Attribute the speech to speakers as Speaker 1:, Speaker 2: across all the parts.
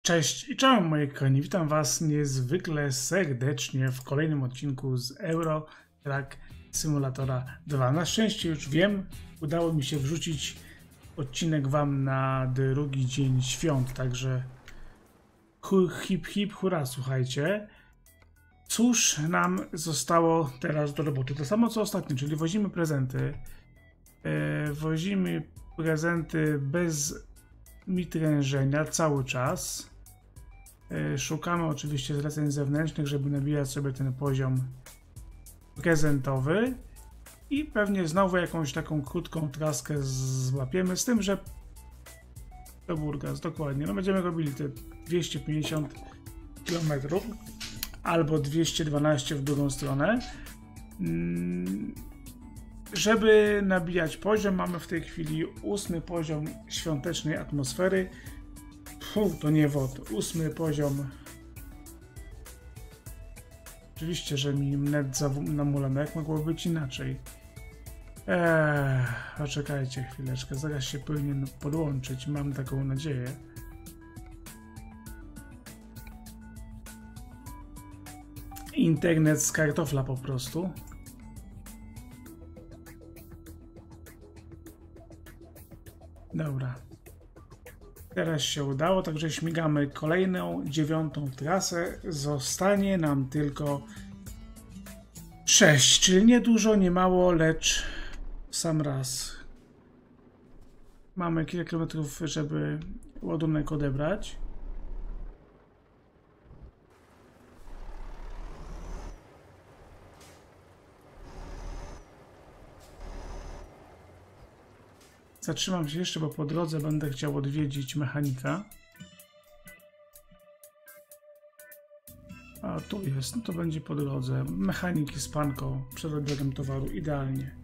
Speaker 1: Cześć i czołem moje kochani, witam was niezwykle serdecznie w kolejnym odcinku z Euro Truck Simulatora 2. Na szczęście już wiem, udało mi się wrzucić odcinek wam na drugi dzień świąt, także hip hip hura, słuchajcie. Cóż nam zostało teraz do roboty? To samo co ostatnio, czyli wozimy prezenty. Wozimy prezenty bez mitrężenia cały czas. Szukamy oczywiście zleceń zewnętrznych, żeby nabijać sobie ten poziom prezentowy i pewnie znowu jakąś taką krótką traskę złapiemy, z tym, że do Burgas, dokładnie, no będziemy robili te 250 km albo 212 w drugą stronę. Żeby nabijać poziom, mamy w tej chwili 8 poziom świątecznej atmosfery. To nie wod, 8 poziom. Oczywiście, że mi net namulano, jak mogło być inaczej. Poczekajcie chwileczkę, zaraz się powinien podłączyć, mam taką nadzieję. Internet z kartofla po prostu. Dobra. Teraz się udało, także śmigamy kolejną 9. trasę. Zostanie nam tylko 6, czyli nie dużo, nie mało, lecz w sam raz. Mamy kilka kilometrów, żeby ładunek odebrać. Zatrzymam się jeszcze, bo po drodze będę chciał odwiedzić mechanika. A tu jest, no to będzie po drodze. Mechanik i spanko przed odbiorem towaru, idealnie.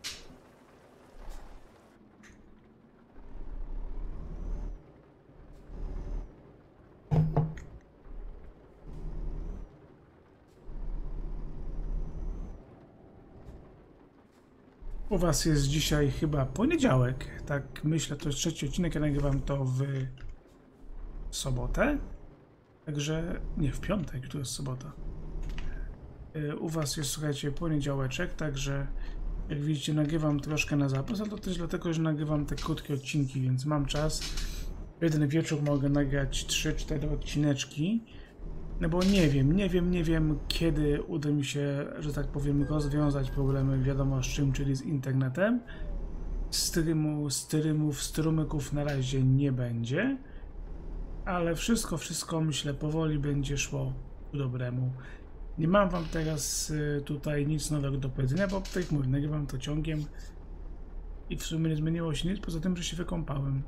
Speaker 1: U was jest dzisiaj chyba poniedziałek, tak myślę, to jest 3. odcinek, ja nagrywam to w sobotę, także nie, w piątek, to jest sobota. U was jest, słuchajcie, poniedziałeczek, także jak widzicie nagrywam troszkę na zapas, ale to też dlatego, że nagrywam te krótkie odcinki, więc mam czas. W jeden wieczór mogę nagrać 3-4 odcineczki. No bo nie wiem kiedy uda mi się, że tak powiem, rozwiązać problemy wiadomo z czym, czyli z internetem. Strumyków na razie nie będzie, ale wszystko myślę powoli będzie szło ku dobremu. Nie mam wam teraz tutaj nic nowego do powiedzenia, bo tak jak mówię, nagrywam to ciągiem i w sumie nie zmieniło się nic, poza tym, że się wykąpałem.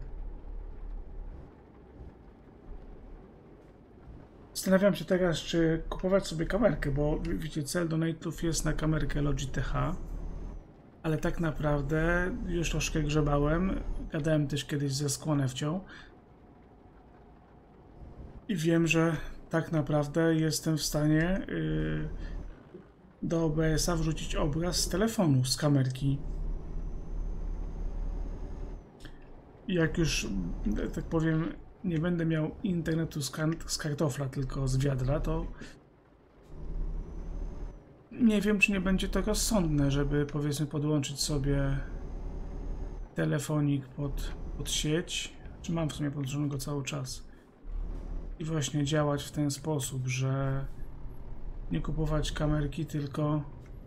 Speaker 1: Zastanawiam się teraz, czy kupować sobie kamerkę, bo wiecie, cel donate'ów jest na kamerkę Logitech, ale tak naprawdę już troszkę grzebałem, gadałem też kiedyś ze Skłonewcią i wiem, że tak naprawdę jestem w stanie do OBS-a wrzucić obraz z telefonu, z kamerki. I jak już, tak powiem, nie będę miał internetu z kartofla, tylko z wiadra, to nie wiem, czy nie będzie to rozsądne, żeby powiedzmy podłączyć sobie telefonik pod sieć, czy mam w sumie podłączonego cały czas i właśnie działać w ten sposób, że nie kupować kamerki, tylko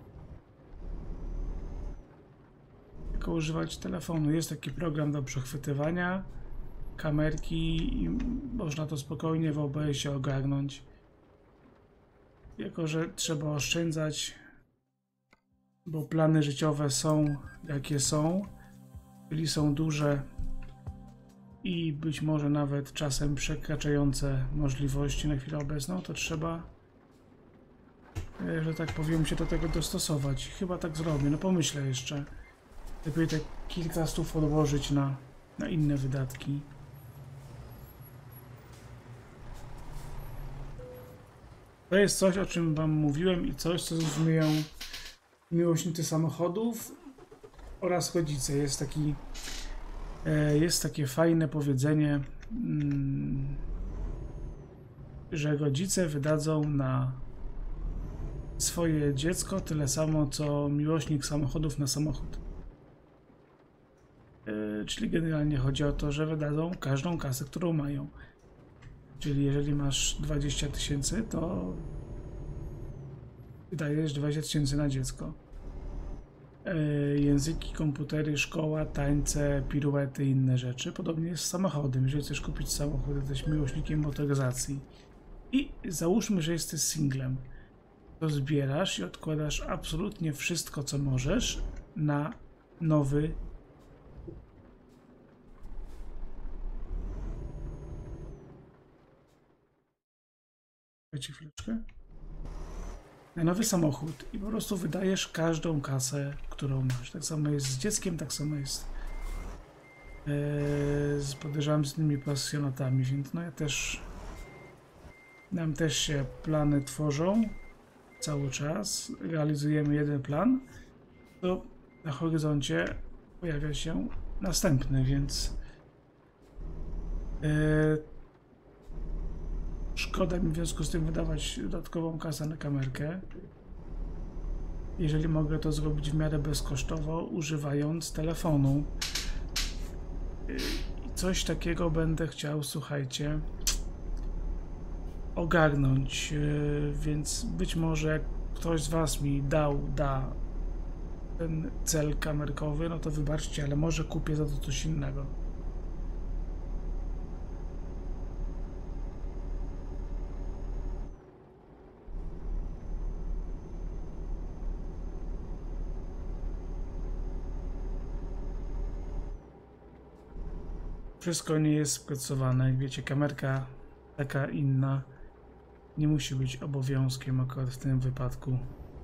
Speaker 1: używać telefonu. Jest taki program do przechwytywania kamerki i można to spokojnie w OBS-ie ogarnąć. Jako że trzeba oszczędzać, bo plany życiowe są jakie są, czyli są duże i być może nawet czasem przekraczające możliwości na chwilę obecną, to trzeba, że tak powiem, się do tego dostosować. Chyba tak zrobię, no pomyślę jeszcze. Lepiej te kilka stów odłożyć na inne wydatki. To jest coś, o czym wam mówiłem i coś, co zrozumieją miłośnicy samochodów oraz rodzice. Jest takie fajne powiedzenie, że rodzice wydadzą na swoje dziecko tyle samo, co miłośnik samochodów na samochód. Czyli generalnie chodzi o to, że wydadzą każdą kasę, którą mają. Czyli jeżeli masz 20 000, to wydajesz 20 000 na dziecko. Języki, komputery, szkoła, tańce, piruety i inne rzeczy. Podobnie jest z samochodem. Jeżeli chcesz kupić samochód, jesteś miłośnikiem motoryzacji i załóżmy, że jesteś singlem, to zbierasz i odkładasz absolutnie wszystko, co możesz na nowy chwileczkę. Na nowy samochód i po prostu wydajesz każdą kasę, którą masz. Tak samo jest z dzieckiem, tak samo jest podejrzewam z innymi pasjonatami, więc no nam też się plany tworzą cały czas, realizujemy jeden plan, to na horyzoncie pojawia się następny, więc szkoda mi w związku z tym wydawać dodatkową kasę na kamerkę. Jeżeli mogę to zrobić w miarę bezkosztowo, używając telefonu. I coś takiego będę chciał, słuchajcie, ogarnąć, więc być może jak ktoś z Was mi da ten cel kamerkowy, no to wybaczcie, ale może kupię za to coś innego. Wszystko nie jest sprecyzowane, jak wiecie, kamerka taka inna nie musi być obowiązkiem akurat w tym wypadku.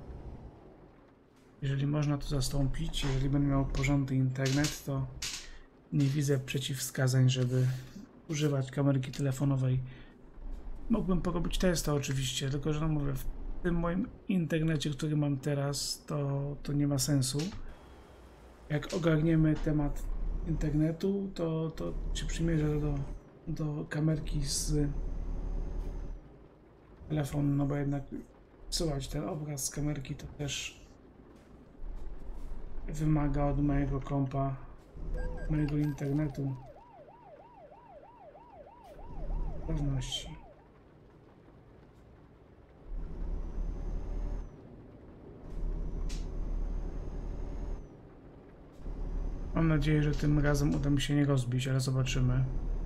Speaker 1: Jeżeli można to zastąpić, jeżeli będę miał porządny internet, to nie widzę przeciwwskazań, żeby używać kamerki telefonowej. Mógłbym porobić testy oczywiście, tylko że no mówię, w tym moim internecie, który mam teraz, to nie ma sensu. Jak ogarniemy temat internetu, to się przymierzę do kamerki z telefonu, no bo jednak wsyłać ten obraz z kamerki to też wymaga od mojego kompa, mojego internetu pewności. Mam nadzieję, że tym razem uda mi się nie rozbić, ale zobaczymy.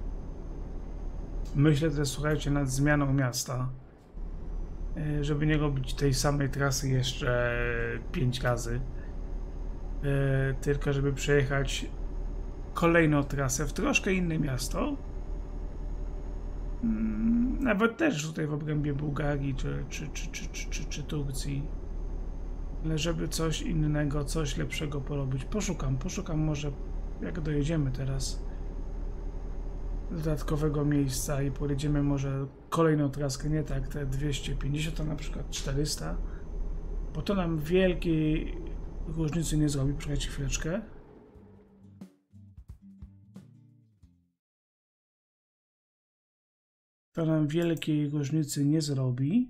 Speaker 1: Myślę też, słuchajcie, nad zmianą miasta, żeby nie robić tej samej trasy jeszcze 5 razy, tylko żeby przejechać kolejną trasę w troszkę inne miasto, nawet też tutaj w obrębie Bułgarii czy Turcji, ale żeby coś innego, coś lepszego porobić. Poszukam może, jak dojedziemy teraz, dodatkowego miejsca i pojedziemy może kolejną traskę, nie tak te 250, a na przykład 400, bo to nam wielkiej różnicy nie zrobi. Poczekajcie chwileczkę. To nam wielkiej różnicy nie zrobi,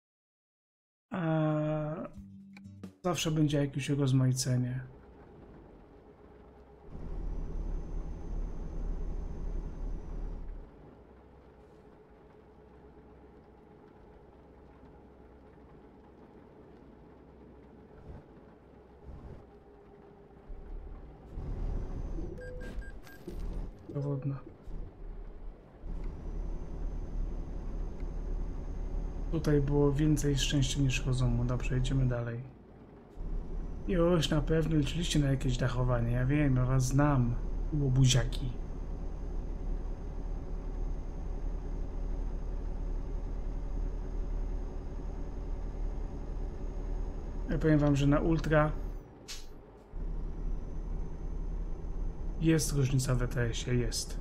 Speaker 1: a zawsze będzie jakieś rozmaicenie. Dowodna. Tutaj było więcej szczęścia niż rozumu. Dobrze, idziemy dalej. Już na pewno liczyliście na jakieś dachowanie. Ja wiem, ja was znam, łobuziaki. Ja powiem wam, że na ultra jest różnica w ETS-ie, jest.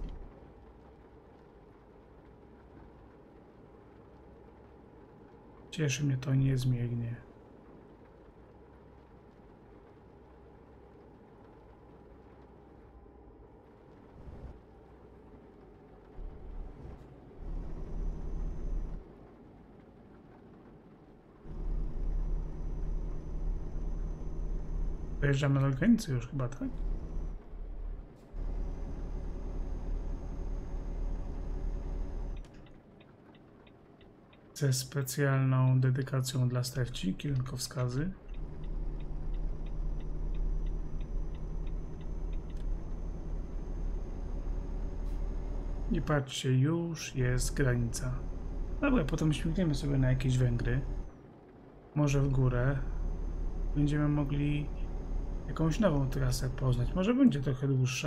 Speaker 1: Cieszy mnie to niezmiernie. Dojeżdżamy do granicy już chyba, tak? Ze specjalną dedykacją dla Stefci, kierunkowskazy. I patrzcie, już jest granica. Dobra, potem śmigniemy sobie na jakieś Węgry. Może w górę. Będziemy mogli jakąś nową trasę poznać. Może będzie trochę dłuższa,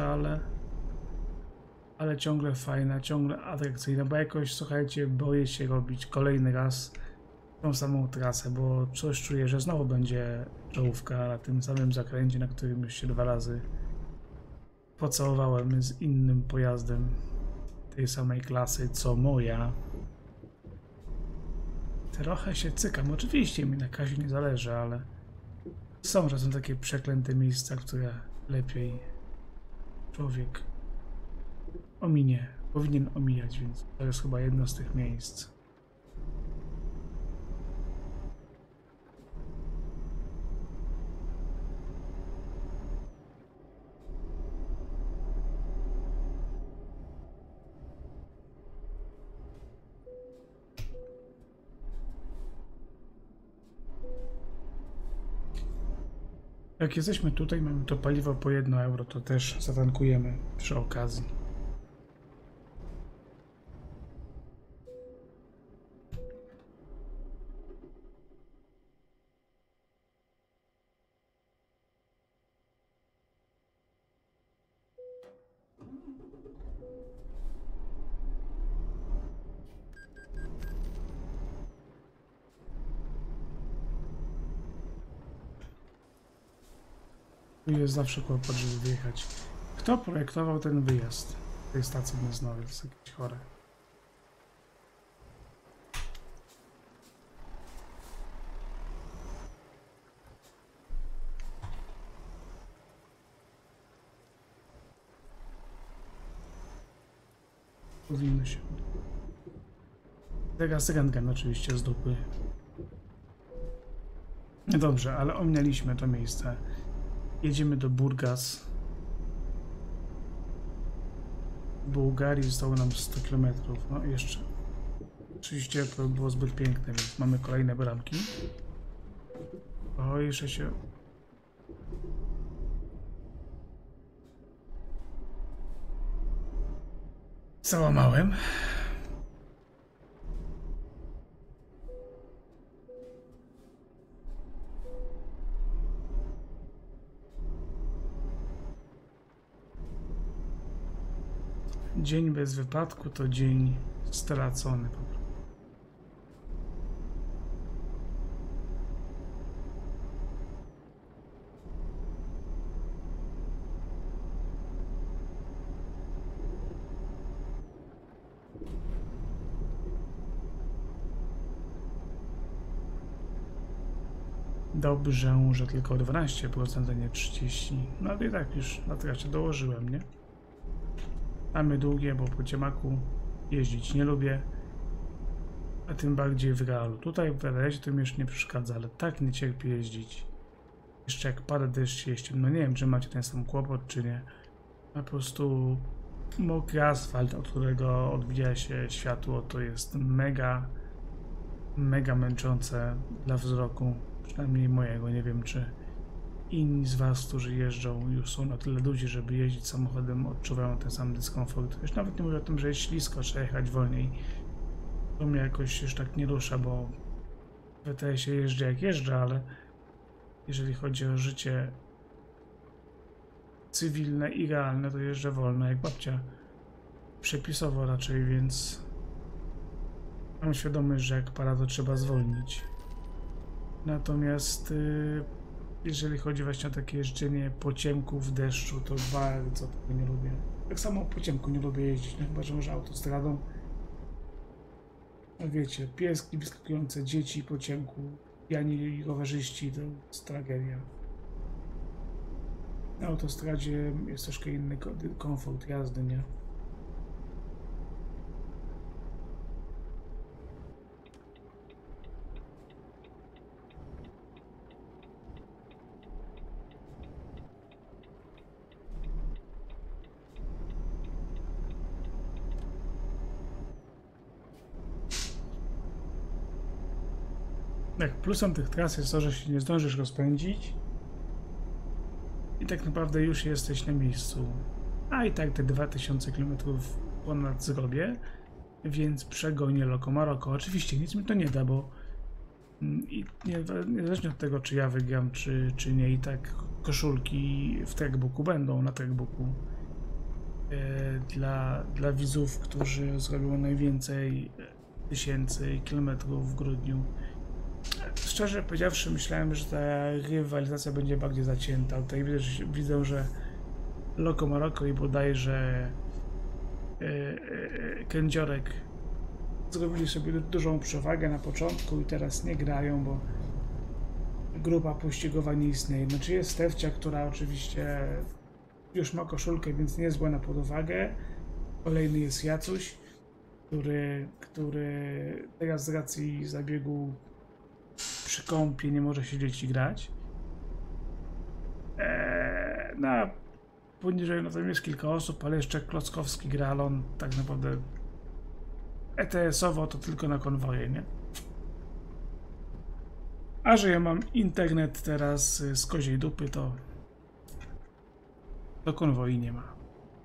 Speaker 1: ale ciągle fajna, ciągle atrakcyjna, bo jakoś, słuchajcie, boję się robić kolejny raz tą samą trasę, bo coś czuję, że znowu będzie czołówka na tym samym zakręcie, na którym już się 2 razy pocałowałem z innym pojazdem tej samej klasy, co moja. Trochę się cykam. Oczywiście mi na Kazie nie zależy, ale są czasem takie przeklęte miejsca, które lepiej człowiek powinien omijać, więc to jest chyba jedno z tych miejsc. Jak jesteśmy tutaj, mamy to paliwo po 1 euro, to też zatankujemy przy okazji. Tu jest zawsze kłopot, żeby wyjechać. Kto projektował ten wyjazd z tej stacji benzynowej? To jest jakieś chore. Powinno się. Teraz rentgen oczywiście z dupy. Dobrze, ale ominęliśmy to miejsce. Jedziemy do Burgas. W Bułgarii zostało nam 100 km. No jeszcze 30 to było zbyt piękne, więc mamy kolejne bramki. O, jeszcze się... załamałem. Dzień bez wypadku to dzień stracony po prostu. Dobrze, że tylko 12%, a nie 30%. No ale i tak już na trasie dołożyłem, nie? Mamy długie, bo po ciemaku jeździć nie lubię. A tym bardziej w realu. Tutaj w RS to mi już nie przeszkadza, ale tak nie cierpię jeździć. Jeszcze jak pada deszcz jeździ. No nie wiem, czy macie ten sam kłopot, czy nie. Po prostu mokry asfalt, od którego odbija się światło, to jest mega, mega męczące dla wzroku. Przynajmniej mojego. Nie wiem, czy inni z Was, którzy jeżdżą, już są na tyle duzi, żeby jeździć samochodem, odczuwają ten sam dyskomfort. Już nawet nie mówię o tym, że jest ślisko, trzeba jechać wolniej. To mnie jakoś już tak nie rusza, bo w ETS-ie jeżdżę jak jeżdżę, ale jeżeli chodzi o życie cywilne i realne, to jeżdżę wolno jak babcia. Przepisowo raczej, więc mam świadomość, że jak pada, to trzeba zwolnić. Natomiast jeżeli chodzi właśnie o takie jeżdżenie po ciemku w deszczu, to bardzo tego nie lubię. Tak samo po ciemku nie lubię jeździć, no chyba że może autostradą. No wiecie, pieski wyskakujące, dzieci po ciemku, pijani rowerzyści, to jest tragedia. Na autostradzie jest troszkę inny komfort jazdy, nie? Tak, plusem tych tras jest to, że się nie zdążysz rozpędzić i tak naprawdę już jesteś na miejscu. A i tak te 2000 km ponad zrobię, więc przegonię Loco Maroko. Oczywiście nic mi to nie da, bo niezależnie od tego, czy ja wygram, czy nie, i tak koszulki w trackbooku będą na trackbooku. Dla widzów, którzy zrobią najwięcej tysięcy kilometrów w grudniu. Szczerze powiedziawszy, myślałem, że ta rywalizacja będzie bardziej zacięta. Tutaj widzę, że Loco Maroko i bodajże Kędziorek zrobili sobie dużą przewagę na początku i teraz nie grają, bo grupa pościgowa nie istnieje. Znaczy jest Stefcia, która oczywiście już ma koszulkę, więc nie jest zła na pod uwagę. Kolejny jest Jacuś, który teraz z racji zabiegu przy kąpie nie może siedzieć i grać. Poniżej no tam jest kilka osób, ale jeszcze Klockowski gra, ale on tak naprawdę ETS-owo to tylko na konwoje, nie? A że ja mam internet teraz z koziej dupy, to konwoi nie ma.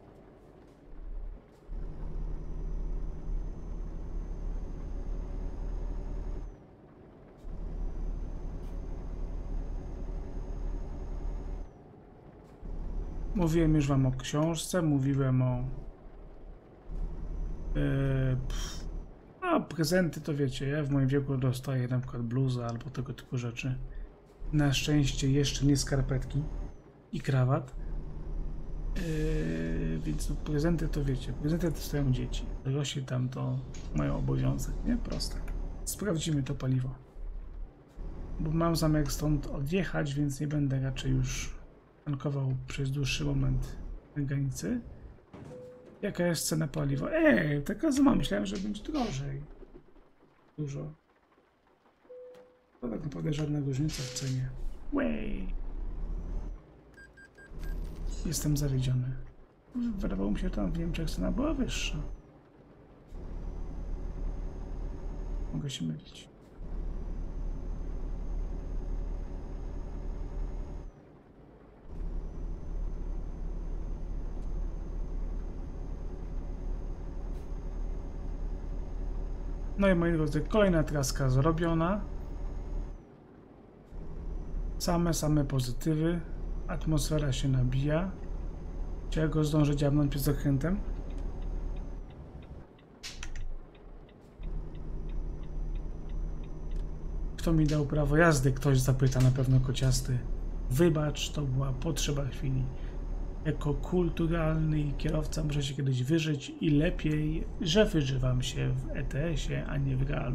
Speaker 1: Mówiłem już wam o książce, mówiłem o prezenty, to wiecie, ja w moim wieku dostaję na przykład bluzę albo tego typu rzeczy. Na szczęście jeszcze nie skarpetki i krawat. Więc prezenty to wiecie, prezenty to stoją dzieci. Dorośli tam to mają obowiązek, nie? Proste. Sprawdzimy to paliwo. Bo mam zamiar stąd odjechać, więc nie będę raczej już tankował przez dłuższy moment na granicy. Jaka jest cena paliwa? taka zła, myślałem, że będzie drożej. Dużo. To tak naprawdę żadna różnica w cenie. Jestem zawiedziony. Wydawało mi się, że tam w Niemczech cena była wyższa. Mogę się mylić. No i moi drodzy, kolejna traska zrobiona. Same pozytywy. Atmosfera się nabija. Czy ja go zdążę dziabnąć przed zakrętem? Kto mi dał prawo jazdy? Ktoś zapyta, na pewno kociasty. Wybacz, to była potrzeba chwili. Jako kulturalny kierowca muszę się kiedyś wyżyć i lepiej, że wyżywam się w ETS-ie, a nie w realu.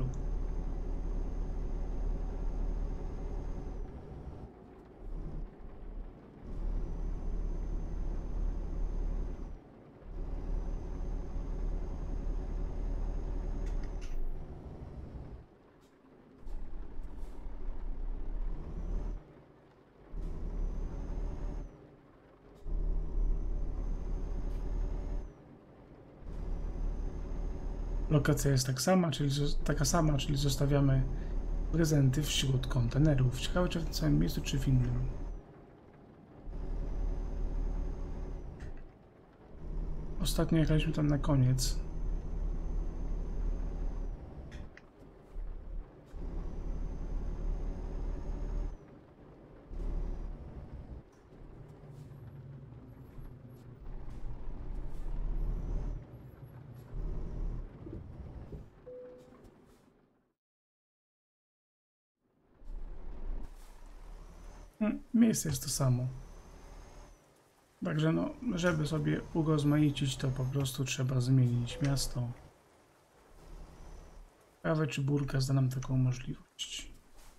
Speaker 1: Lokacja jest taka sama, czyli zostawiamy prezenty wśród kontenerów. Ciekawe, czy w tym samym miejscu, czy w innym. Ostatnio jechaliśmy tam na koniec. Miejsce jest to samo. Także no, żeby sobie urozmaicić, to po prostu trzeba zmienić miasto. Ciekawe, czy Burka da nam taką możliwość.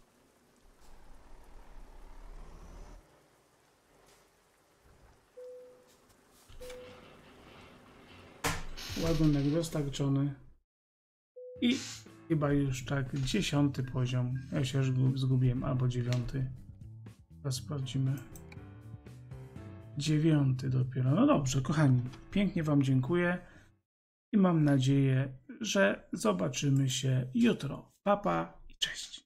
Speaker 1: Ładunek dostarczony. I chyba już tak 10. poziom. Ja się już zgubiłem, albo 9. Teraz sprawdzimy. 9 dopiero. No dobrze, kochani. Pięknie wam dziękuję. I mam nadzieję, że zobaczymy się jutro. Pa, pa i cześć.